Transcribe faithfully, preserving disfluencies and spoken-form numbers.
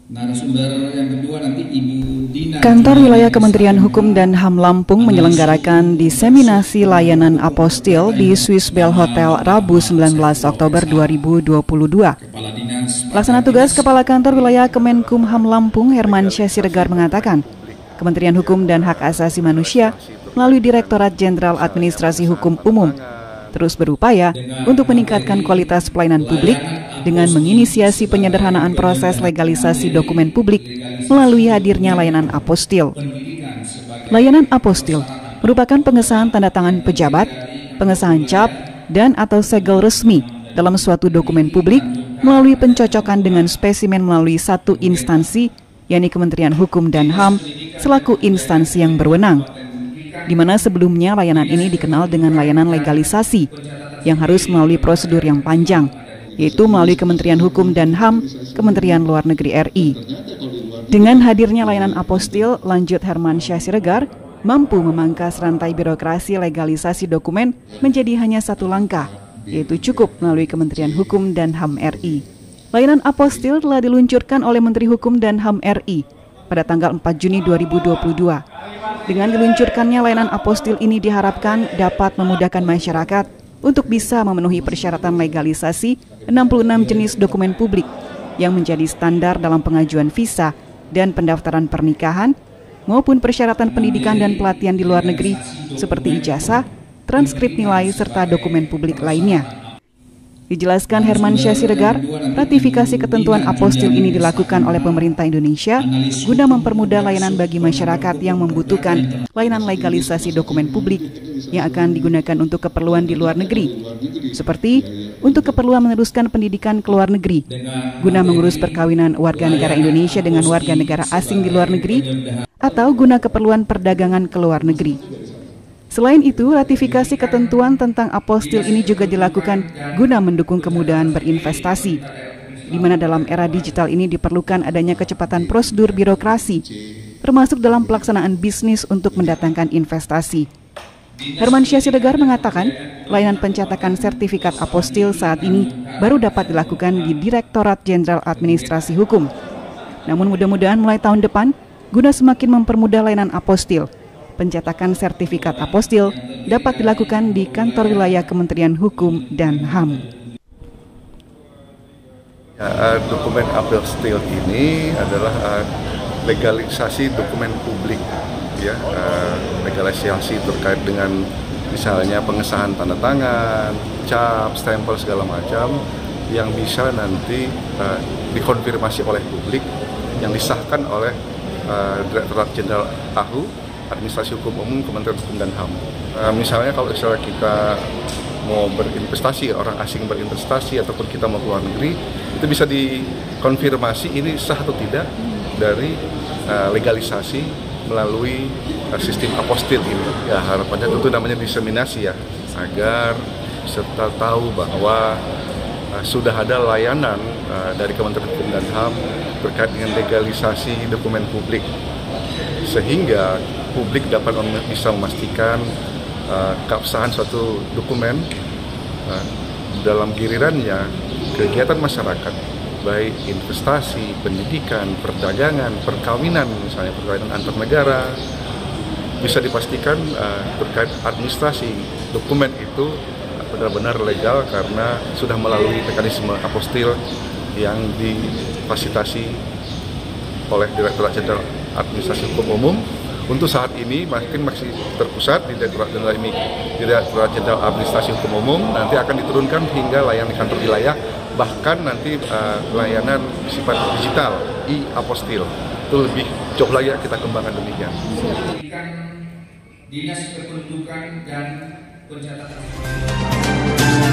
Narasumber yang kedua nanti Ibu Dina. Kantor Wilayah Kementerian Hukum dan H A M Lampung menyelenggarakan diseminasi layanan apostil di Swiss Bell Hotel Rabu sembilan belas Oktober dua ribu dua puluh dua. Pelaksana tugas Kepala Kantor Wilayah Kemenkum H A M Lampung Hermansyah Siregar mengatakan, Kementerian Hukum dan Hak Asasi Manusia melalui Direktorat Jenderal Administrasi Hukum Umum terus berupaya untuk meningkatkan kualitas pelayanan publik dengan menginisiasi penyederhanaan proses legalisasi dokumen publik melalui hadirnya layanan apostil. Layanan apostil merupakan pengesahan tanda tangan pejabat, pengesahan cap, dan atau segel resmi dalam suatu dokumen publik melalui pencocokan dengan spesimen melalui satu instansi, yakni Kementerian Hukum dan H A M, selaku instansi yang berwenang. Di mana sebelumnya layanan ini dikenal dengan layanan legalisasi yang harus melalui prosedur yang panjang, yaitu melalui Kementerian Hukum dan H A M, Kementerian Luar Negeri R I. Dengan hadirnya layanan apostil, lanjut Hermansyah Siregar, mampu memangkas rantai birokrasi legalisasi dokumen menjadi hanya satu langkah, yaitu cukup melalui Kementerian Hukum dan H A M R I. Layanan apostil telah diluncurkan oleh Menteri Hukum dan H A M R I pada tanggal empat Juni dua ribu dua puluh dua. Dengan diluncurkannya layanan apostil ini diharapkan dapat memudahkan masyarakat untuk bisa memenuhi persyaratan legalisasi enam puluh enam jenis dokumen publik yang menjadi standar dalam pengajuan visa dan pendaftaran pernikahan maupun persyaratan pendidikan dan pelatihan di luar negeri seperti ijazah, transkrip nilai, serta dokumen publik lainnya. Dijelaskan Hermansyah Siregar, ratifikasi ketentuan apostil ini dilakukan oleh pemerintah Indonesia guna mempermudah layanan bagi masyarakat yang membutuhkan layanan legalisasi dokumen publik yang akan digunakan untuk keperluan di luar negeri, seperti untuk keperluan meneruskan pendidikan ke luar negeri, guna mengurus perkawinan warga negara Indonesia dengan warga negara asing di luar negeri, atau guna keperluan perdagangan ke luar negeri. Selain itu, ratifikasi ketentuan tentang apostil ini juga dilakukan guna mendukung kemudahan berinvestasi, di mana dalam era digital ini diperlukan adanya kecepatan prosedur birokrasi, termasuk dalam pelaksanaan bisnis untuk mendatangkan investasi. Hermansyah Siregar mengatakan, layanan pencetakan sertifikat apostil saat ini baru dapat dilakukan di Direktorat Jenderal Administrasi Hukum. Namun mudah-mudahan mulai tahun depan, guna semakin mempermudah layanan apostil, pencetakan sertifikat apostil dapat dilakukan di kantor wilayah Kementerian Hukum dan H A M. Ya, dokumen apostil ini adalah uh, legalisasi dokumen publik, ya, uh, legalisasi terkait dengan misalnya pengesahan tanda tangan, cap, stempel segala macam yang bisa nanti uh, dikonfirmasi oleh publik yang disahkan oleh uh, Direktorat Jenderal A H U, Administrasi Hukum Umum, Kementerian Hukum dan H A M. Uh, misalnya kalau misalnya kita mau berinvestasi, orang asing berinvestasi ataupun kita mau ke luar negeri, itu bisa dikonfirmasi ini sah atau tidak dari uh, legalisasi melalui uh, sistem apostil ini. Ya, harapannya tentu namanya diseminasi ya, agar serta tahu bahwa uh, sudah ada layanan uh, dari Kementerian Hukum dan H A M terkait dengan legalisasi dokumen publik, sehingga publik dapat bisa memastikan uh, keabsahan suatu dokumen uh, dalam gilirannya kegiatan masyarakat, baik investasi, pendidikan, perdagangan, perkawinan, misalnya perkawinan antar negara, bisa dipastikan uh, terkait administrasi dokumen itu benar-benar legal karena sudah melalui mekanisme apostil yang difasilitasi oleh Direktorat Jenderal Administrasi Hukum Umum. Untuk saat ini mungkin masih terpusat di Direktorat Jenderal ini, Direktorat Jenderal Administrasi Hukum Umum, nanti akan diturunkan hingga layanan kantor wilayah, bahkan nanti uh, layanan sifat digital, e-apostil. Itu lebih jauh lagi kita kembangkan demikian. Dinas Kependudukan dan Pencatatan.